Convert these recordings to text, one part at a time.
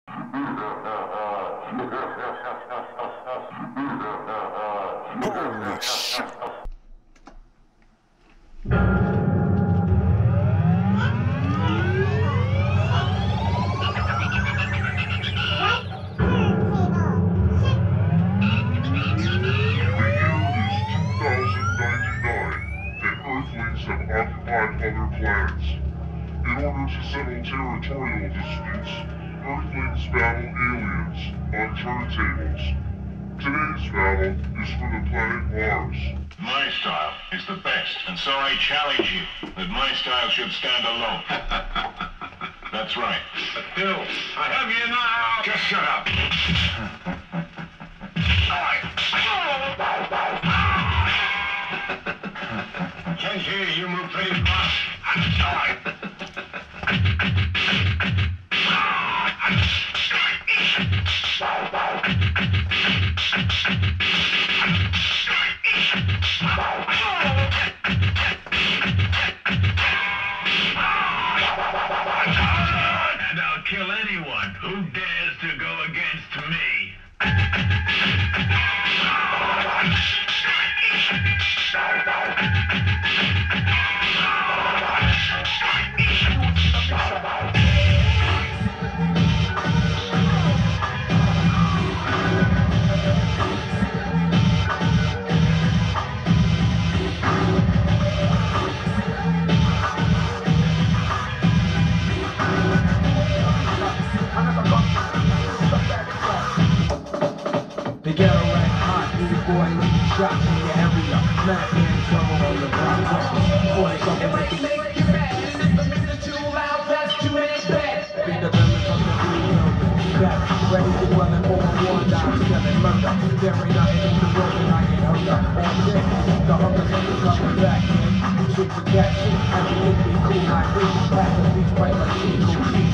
Holy shit. Have occupied other planets. In order to settle territorial disputes, Earthlings battle aliens on turntables. Today's battle is for the planet Mars. My style is the best, and so I challenge you that my style should stand alone. That's right. Bill, I have you now! Just shut up! Can't hear you move pretty fast. I'm sorry. And I'll kill anyone who dares to go against me. The ghetto rank hot, new boy looking shots in your area. Mad man trouble on the block. 40 something like it. Make you mad. Mr. Too loud, that's too many bad. Big the villain from the blue building. Back, ready to dwell in over one dime, selling murder. There ain't nothing in the world that I ain't heard of. All day, the hunger's coming back, man. Super cat shit, I can make me cool like this. Pass the beach right like Chico cheese,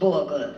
booger.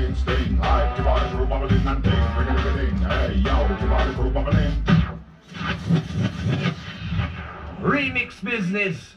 sing, sting. Hi, Jabari, group of a ding and ding, ring a ding. Hey, yo, Jabari, group of a ding. Remix business.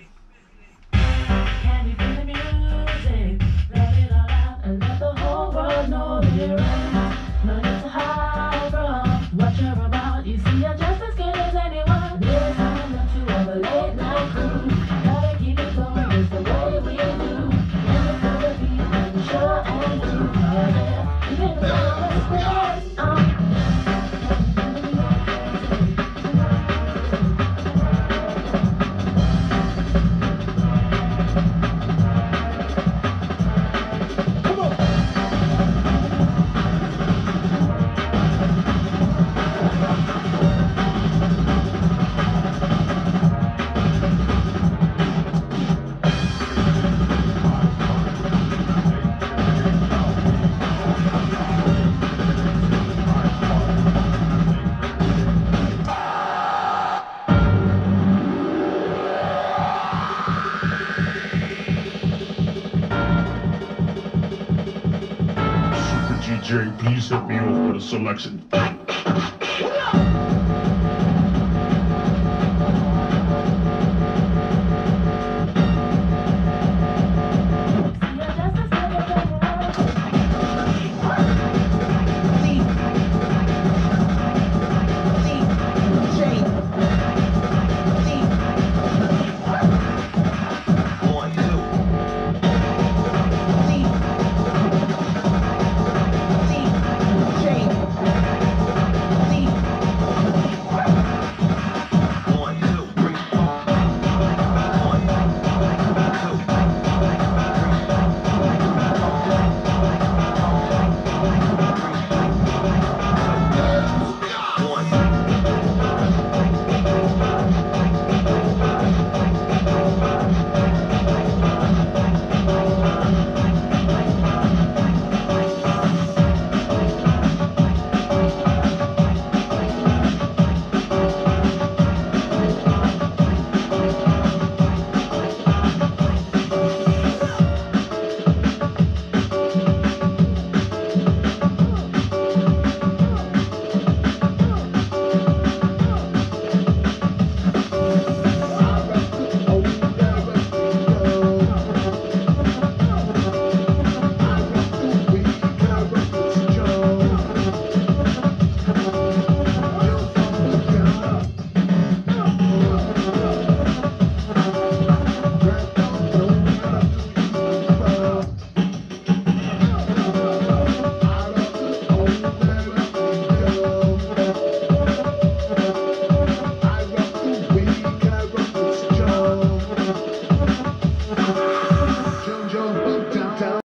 Can you feel the music? Let it all out and let the whole world know we're in. No need to hide from what you're about. You see, you're just as good as anyone. This time not to have a late night crew. Gotta keep it going, it's the way we do. And the further beat, and the show and do. You get the promise, DJ, please hit me off with a selection.